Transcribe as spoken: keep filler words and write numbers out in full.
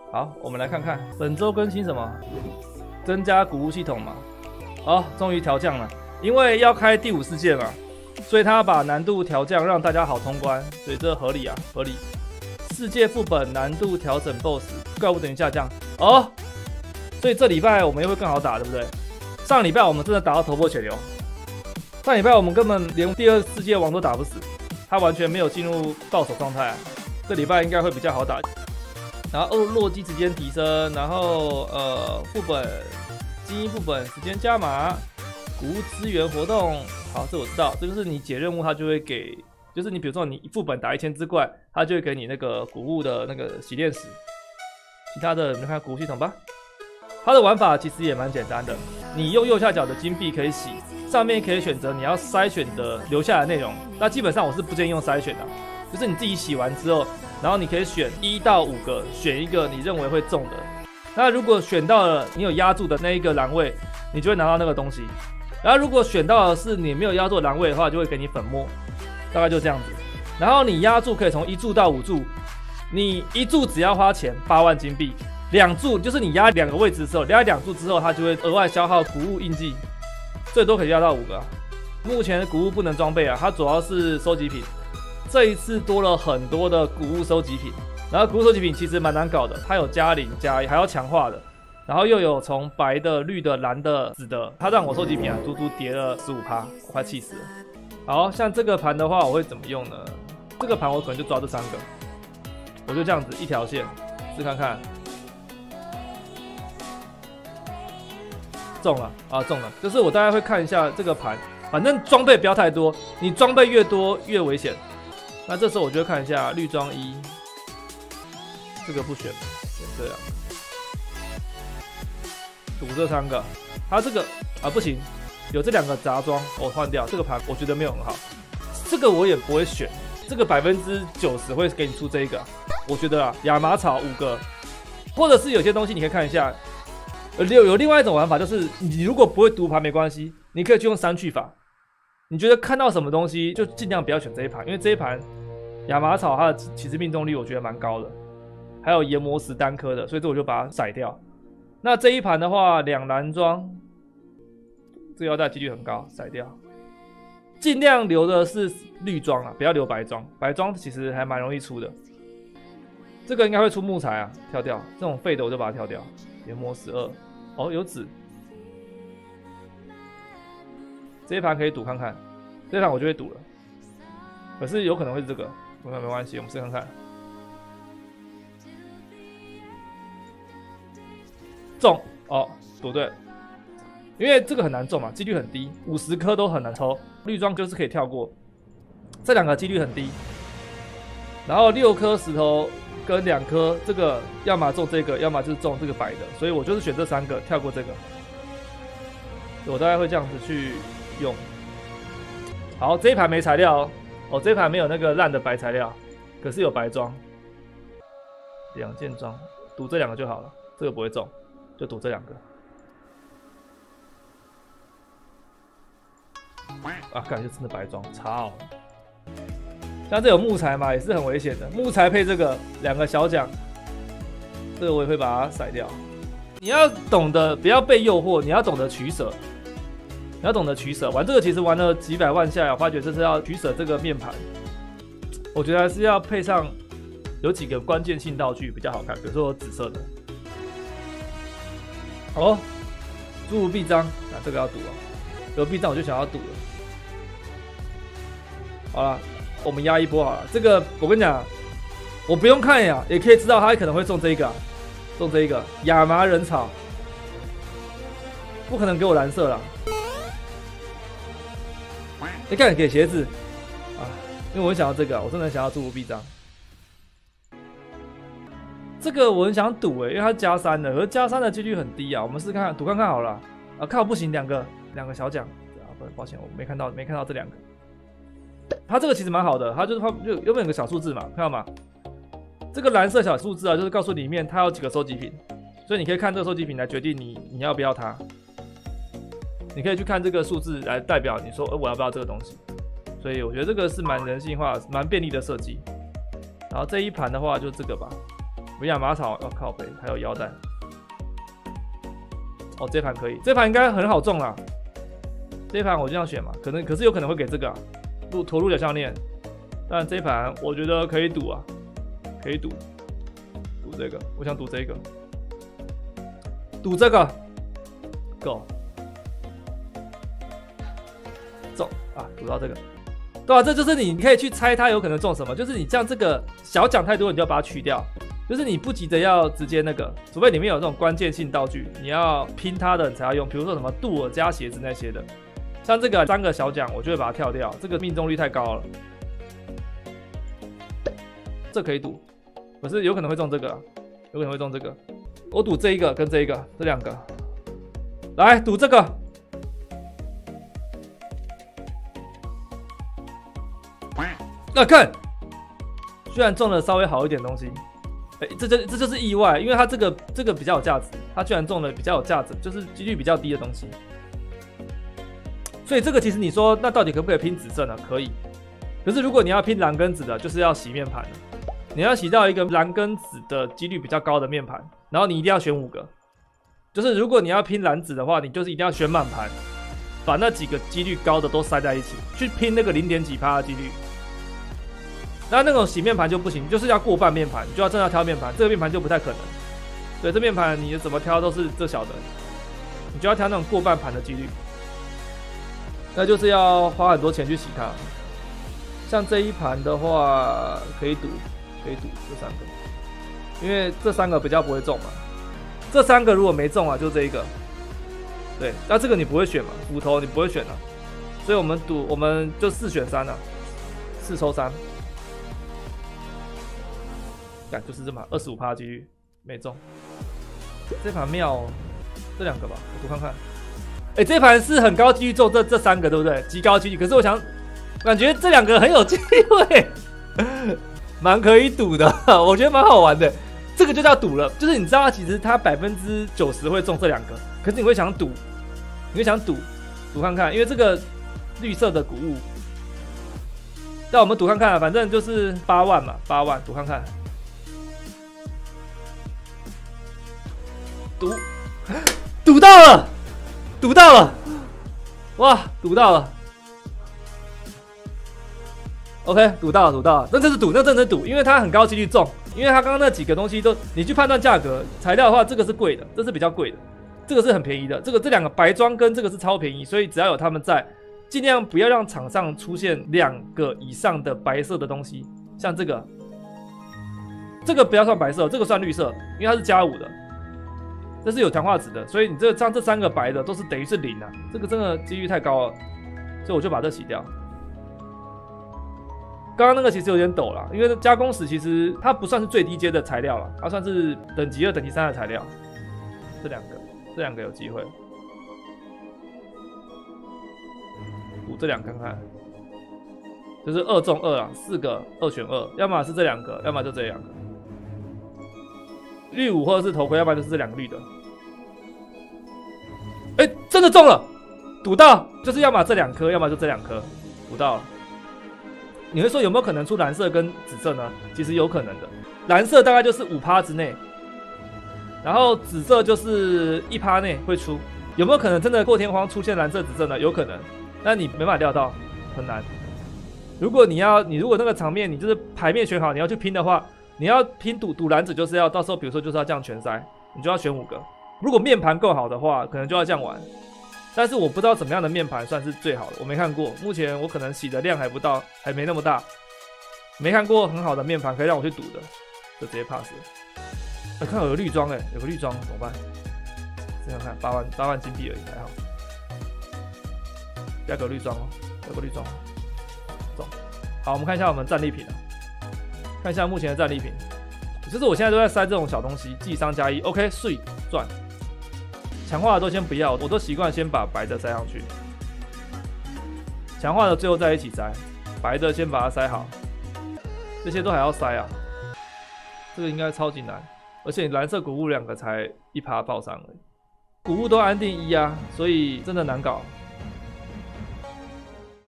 好，我们来看看本周更新什么，增加谷物系统嘛。哦，终于调降了，因为要开第五世界嘛，所以他把难度调降，让大家好通关，所以这合理啊，合理。世界副本难度调整 B O S S， 怪物等级下降哦，所以这礼拜我们又会更好打，对不对？上礼拜我们真的打到头破血流，上礼拜我们根本连第二世界王都打不死，他完全没有进入到手状态、啊。这礼拜应该会比较好打。然后落基时间提升，然后呃副本精英副本时间加码，谷物资源活动，好，这我知道，这就是你解任务，它就会给，就是你比如说你副本打一千只怪，它就会给你那个谷物的那个洗炼石。其他的我们就看谷物系统吧，它的玩法其实也蛮简单的，你用右下角的金币可以洗，上面可以选择你要筛选的留下来的内容，那基本上我是不建议用筛选的，就是你自己洗完之后。然后你可以选一到五个，选一个你认为会中的。那如果选到了你有压住的那一个栏位，你就会拿到那个东西。然后如果选到的是你没有压住的栏位的话，就会给你粉末，大概就这样子。然后你压住可以从一注到五注，你一注只要花钱八万金币，两注就是你压两个位置的时候，压两注之后，它就会额外消耗谷物印记，最多可以压到五个、啊。目前谷物不能装备啊，它主要是收集品。这一次多了很多的谷物收集品，然后谷物收集品其实蛮难搞的，它有加零加还要强化的，然后又有从白的、绿的、蓝的、紫的，它让我收集品啊足足跌了 百分之十五， 我快气死了。好像这个盘的话，我会怎么用呢？这个盘我可能就抓这三个，我就这样子一条线试看看，中了啊，中了，就是我大概会看一下这个盘，反正装备不要太多，你装备越多越危险。那这时候我就会看一下绿装一，这个不选，选这样，赌这三个，它这个啊不行，有这两个杂装，我换掉这个盘，我觉得没有很好，这个我也不会选，这个百分之九十会给你出这一个，我觉得啊亚麻草五个，或者是有些东西你可以看一下，有有另外一种玩法，就是你如果不会读盘没关系，你可以去用删去法，你觉得看到什么东西就尽量不要选这一盘，因为这一盘。亚麻草它的其实命中率我觉得蛮高的，还有研磨石单颗的，所以这我就把它甩掉。那这一盘的话，两蓝装，这个腰带几率很高，甩掉。尽量留的是绿装啊，不要留白装，白装其实还蛮容易出的。这个应该会出木材啊，跳掉。这种废的我就把它跳掉。研磨十二，哦有纸，这一盘可以赌看看，这一盘我就会赌了，可是有可能会是这个。没没关系，我们试看看。中哦，赌对，因为这个很难中嘛，几率很低，五十颗都很难抽。绿装就是可以跳过，这两个几率很低。然后六颗石头跟两颗，这个要么中这个，要么就是中这个白的，所以我就是选这三个，跳过这个。我大概会这样子去用。好，这一盘没材料哦。哦，这一盘没有那个烂的白材料，可是有白装，两件装，赌这两个就好了，这个不会中，就赌这两个。啊，感觉真的白装，操！像这有木材嘛，也是很危险的，木材配这个两个小奖，这个我也会把它甩掉。你要懂得不要被诱惑，你要懂得取舍。你要懂得取舍，玩这个其实玩了几百万下来，我发觉这是要取舍这个面盘。我觉得还是要配上有几个关键性道具比较好看，比如说紫色的。哦，侏儒臂章，那这个要赌啊，有臂章我就想要赌了。好了，我们压一波好了。这个我跟你讲，我不用看呀，也可以知道他可能会中这一个、啊，中这一个亚麻人草，不可能给我蓝色了。你看给鞋子啊，因为我很想要这个、啊，我真的很想要侏儒臂章。这个我很想赌哎、欸，因为它加三的，可是加三的几率很低啊。我们试看看赌看看好了啊，看我不行，两个两个小奖啊，不，抱歉，我没看到没看到这两个。它这个其实蛮好的，它就是它就原本有个小数字嘛，看到吗？这个蓝色小数字啊，就是告诉里面它有几个收集品，所以你可以看这个收集品来决定你你要不要它。你可以去看这个数字来代表你说，呃，我要不要这个东西？所以我觉得这个是蛮人性化、蛮便利的设计。然后这一盘的话就这个吧， 维亚马草要靠背，还有腰带。哦，这盘可以，这盘应该很好中啦。这盘我这样选嘛，可能可是有可能会给这个啊，鹿驼鹿角项链。但这盘我觉得可以赌啊，可以赌，赌这个，我想赌这个，赌这个 ，Go， 中啊，赌到这个。对啊，这就是你可以去猜它有可能中什么，就是你这样这个小奖太多，你就要把它去掉，就是你不急着要直接那个，除非里面有这种关键性道具，你要拼它的你才要用，比如说什么杜尔加鞋子那些的，像这个三个小奖，我就会把它跳掉，这个命中率太高了，这可以赌，可是有可能会中这个，有可能会中这个，我赌这一个跟这一个，这两个，来赌这个。那、啊、看，居然中了稍微好一点东西，哎、欸，这就这就是意外，因为它这个这个比较有价值，它居然中了比较有价值，就是几率比较低的东西。所以这个其实你说，那到底可不可以拼紫色呢？可以，可是如果你要拼蓝跟紫的，就是要洗面盘了。你要洗到一个蓝跟紫的几率比较高的面盘，然后你一定要选五个。就是如果你要拼蓝紫的话，你就是一定要选满盘，把那几个几率高的都塞在一起，去拼那个零点几趴的几率。那那种洗面盘就不行，就是要过半面盘，你就要真的挑面盘，这个面盘就不太可能。对，这面盘你怎么挑都是这小的，你就要挑那种过半盘的几率，那就是要花很多钱去洗它。像这一盘的话，可以赌，可以赌这三个，因为这三个比较不会中嘛。这三个如果没中啊，就这一个。对，那这个你不会选嘛，斧头你不会选啊，所以我们赌，我们就四选三啊，四抽三。感就是这么 百分之二十五 的几率没中，这盘妙哦，这两个吧，我赌看看。哎、欸，这盘是很高几率中这这三个，对不对？极高几率。可是我想，感觉这两个很有机会，蛮可以赌的，我觉得蛮好玩的。这个就叫赌了，就是你知道，其实它百分之九十会中这两个，可是你会想赌，你会想赌，赌看看，因为这个绿色的谷物。那我们赌看看、啊，反正就是八万嘛，八万赌看看。赌，赌到了，赌到了，哇，赌到了 ，OK， 赌到了，赌到了，那这是赌，那真的是赌，因为它很高几率中，因为它刚刚那几个东西都，你去判断价格，材料的话，这个是贵的，这是比较贵的，这个是很便宜的，这个这两个白装跟这个是超便宜，所以只要有他们在，尽量不要让场上出现两个以上的白色的东西，像这个，这个不要算白色，这个算绿色，因为它是加五的。这是有强化值的，所以你这像这三个白的都是等于是零啊，这个真的几率太高了，所以我就把这洗掉。刚刚那个其实有点陡了，因为加工石其实它不算是最低阶的材料了，它算是等级二、等级三的材料。这两个，这两个有机会，赌这两个看看，就是二中二啊，四个二选二，要么是这两个，要么就这两个。绿五或者是头盔，要不然就是这两个绿的。哎、欸，真的中了，赌到，就是要么这两颗，要么就这两颗，赌到了。你会说有没有可能出蓝色跟紫色呢？其实有可能的，蓝色大概就是 百分之五 之内，然后紫色就是百分之一内会出。有没有可能真的过天荒出现蓝色、紫色呢？有可能，但你没办法料到，很难。如果你要，你如果那个场面你就是牌面选好，你要去拼的话。你要拼赌赌蓝子，就是要到时候，比如说就是要这样全塞，你就要选五个。如果面盘够好的话，可能就要这样玩。但是我不知道怎么样的面盘算是最好的，我没看过。目前我可能洗的量还不到，还没那么大，没看过很好的面盘可以让我去赌的，就直接 pass 了。哎、欸，看有个绿装，哎，有个绿装怎么办？这样看八万八万金币而已，还好。要个绿装哦，要个绿装，中。好，我们看一下我们战利品啊。看一下目前的战利品，就是我现在都在塞这种小东西，记商加一 ，OK， 税赚，强化的都先不要，我都习惯先把白的塞上去，强化的最后再一起塞，白的先把它塞好，这些都还要塞啊，这个应该超级难，而且蓝色谷物两个才一趴爆伤而已，谷物都安定一啊，所以真的难搞。